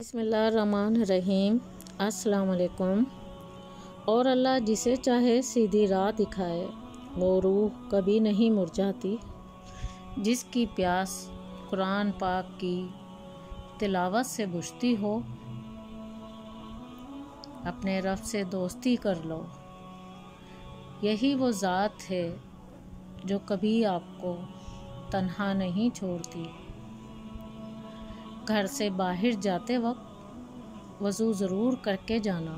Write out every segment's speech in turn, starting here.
बिस्मिल्लाहिर्रहमानिर्रहीम। अस्सलाम वालेकुम। और अल्लाह जिसे चाहे सीधी राह दिखाए। वो रूह कभी नहीं मुरझाती जिसकी प्यास कुरान पाक की तिलावत से बुझती हो। अपने रब से दोस्ती कर लो। यही वो ज़ात है जो कभी आपको तन्हा नहीं छोड़ती। घर से बाहर जाते वक्त वज़ू ज़रूर करके जाना।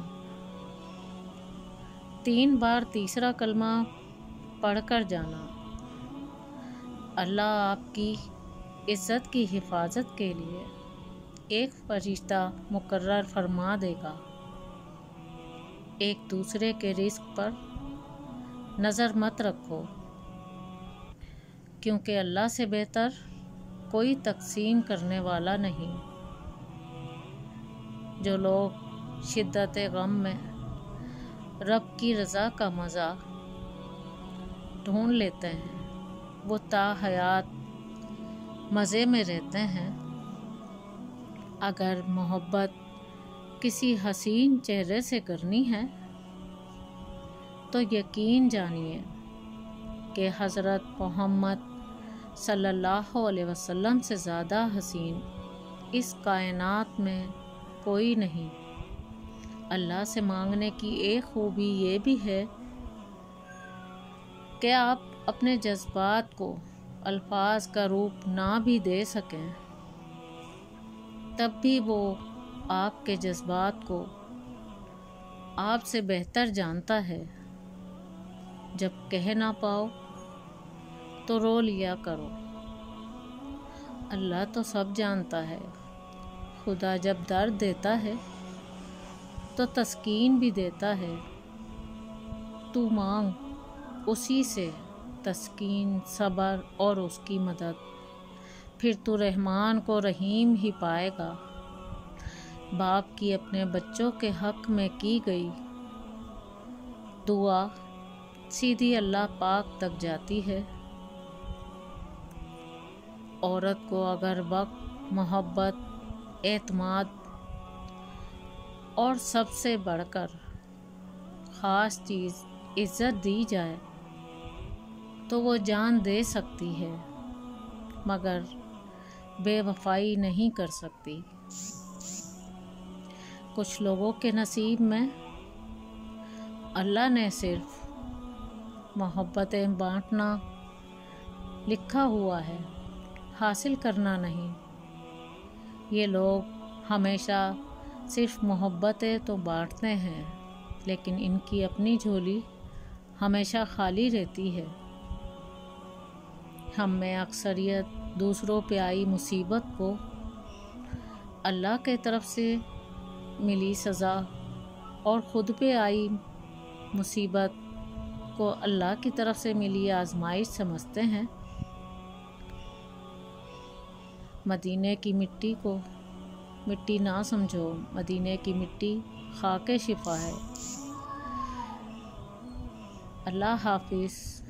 3 बार तीसरा कलमा पढ़कर जाना। अल्लाह आपकी इज़्ज़त की हिफाजत के लिए एक फरिश्ता मुकर्रर फरमा देगा। एक दूसरे के रिज़्क़ पर नज़र मत रखो, क्योंकि अल्लाह से बेहतर कोई तक़सीम करने वाला नहीं। जो लोग शिद्दत गम में रब की रज़ा का मज़ा ढूंढ लेते हैं, वो ताहयात मज़े में रहते हैं। अगर मोहब्बत किसी हसीन चेहरे से करनी है तो यकीन जानिए कि हज़रत मोहम्मद सल्लल्लाहु अलैहि वसल्लम से ज़्यादा हसीन इस कायनात में कोई नहीं। अल्लाह से मांगने की एक खूबी ये भी है कि आप अपने जज्बात को अल्फाज का रूप ना भी दे सकें, तब भी वो आपके जज्बात को आपसे बेहतर जानता है। जब कह ना पाओ तो रो लिया करो। अल्लाह तो सब जानता है। खुदा जब दर्द देता है तो तस्कीन भी देता है। तू मांग उसी से तस्कीन, सब्र और उसकी मदद। फिर तू रहमान को रहीम ही पाएगा। बाप की अपने बच्चों के हक़ में की गई दुआ सीधी अल्लाह पाक तक जाती है। औरत को अगर वक्त, मोहब्बत, एतमाद और सबसे बढ़कर ख़ास चीज़ इज़्ज़त दी जाए तो वो जान दे सकती है, मगर बेवफाई नहीं कर सकती। कुछ लोगों के नसीब में अल्लाह ने सिर्फ मोहब्बतें बांटना लिखा हुआ है, हासिल करना नहीं। ये लोग हमेशा सिर्फ मोहब्बतें तो बांटते हैं, लेकिन इनकी अपनी झोली हमेशा खाली रहती है। हम में अक्सरियत दूसरों पे आई मुसीबत को अल्लाह के तरफ से मिली सज़ा और ख़ुद पे आई मुसीबत को अल्लाह की तरफ से मिली आजमाइश समझते हैं। मदीने की मिट्टी को मिट्टी ना समझो। मदीने की मिट्टी खाके शिफा है। अल्लाह हाफिज़।